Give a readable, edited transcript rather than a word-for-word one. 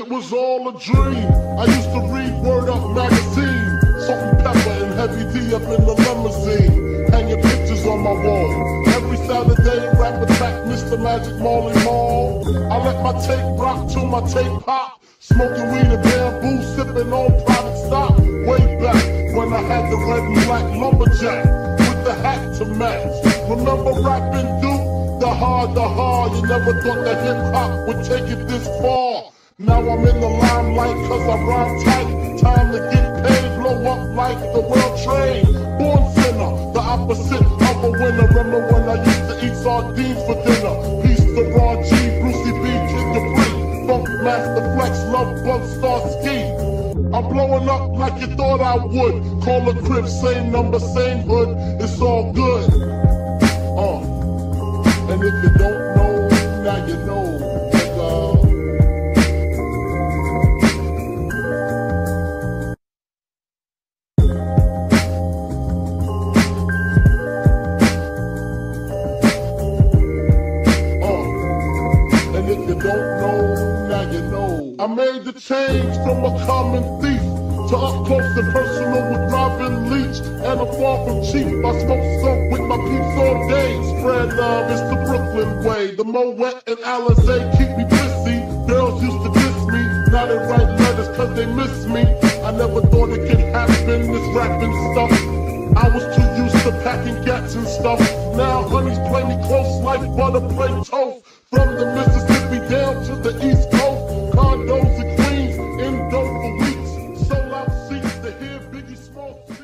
it was all a dream. I used to read Word Up magazine, Salt and Pepper and Heavy D up in the limousine, hanging pictures on my wall. Every Saturday, rap attack Mr. Magic Marley Marl. I let my tape rock till my tape pop, smoking weed and bamboo, sipping on private stock. Way back when I had the red and black lumberjack with the hat to match. Remember rapping Duke? The hard, you never thought that hip-hop would take it this far. Now I'm in the limelight cause I rhyme tight. Time to get paid, blow up like the world trade. Born sinner, the opposite of a winner. Remember when I used to eat sardines for dinner? Peace to Ron G, Brucey B, Kid Capri, Funk Master Flex, Love Bug, Star Ski. I'm blowing up like you thought I would. Call a crib, same number, same hood. It's all good. And if you don't know, now you know, nigga. And if you don't know, now you know. I made the change from a common thief to up close and personal with Robin Leach, and I'm far from cheap. I smoke skunk with my peeps all day. Spread love, it's the Brooklyn way. The Moet and Alizé keep me busy. Girls used to diss me, now they write letters cause they miss me. I never thought it could happen, this rapping stuff. I was too used to packing gats and stuff. Now honeys play me close like butter play toast. From the Mississippi down to the East Coast, condos in Queens, in dope for weeks. Sold out seats to hear Biggie Smalls.